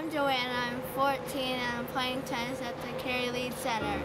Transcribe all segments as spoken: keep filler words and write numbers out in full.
I'm Joanna, I'm fourteen, and I'm playing tennis at the Carey Lead Center.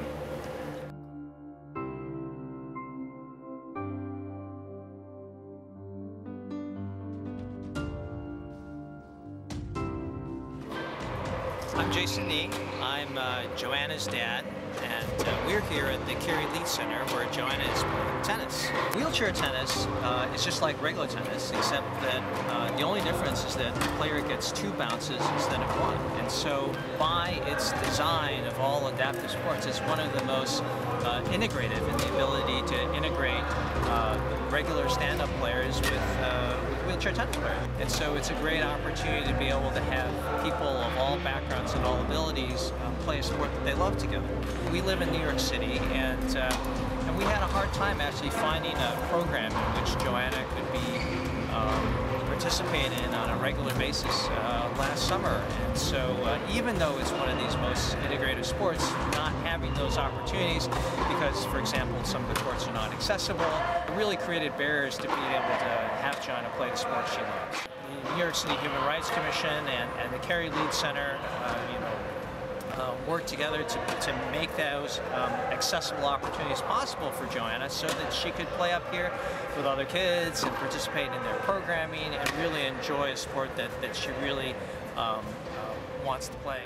I'm Jason Nee. I'm uh, Joanna's dad, and uh, we're here at the Carey Lead Center where Joanna is playing tennis. Wheelchair tennis uh, is just like regular tennis, except that uh, the only difference is that the player gets two bounces instead of one. And so by its design of all adaptive sports, it's one of the most uh, integrative in the ability to integrate uh, regular stand-up players with, uh, with wheelchair tennis players. And so it's a great opportunity to be able to have people of all backgrounds and all abilities um, play a sport that they love together. We live in New York City, and uh, and we had a hard time actually finding a program in which Joanna could be um, participate in on a regular basis uh, last summer. And so uh, even though it's one of these most integrative sports, not having those opportunities because, for example, some of the courts are not accessible, it really created barriers to being able to have Joanna play the sport she loves. The New York City Human Rights Commission and, and the Carey Lead Center, uh, you know, Uh, work together to, to make those um, accessible opportunities possible for Joanna so that she could play up here with other kids and participate in their programming and really enjoy a sport that, that she really um, uh, wants to play.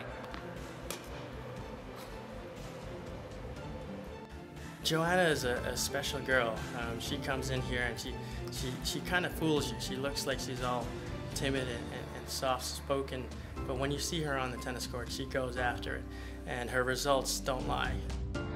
Joanna is a, a special girl. Um, she comes in here and she, she, she kind of fools you. She looks like she's all timid and, and, and soft-spoken, but when you see her on the tennis court, she goes after it, and her results don't lie.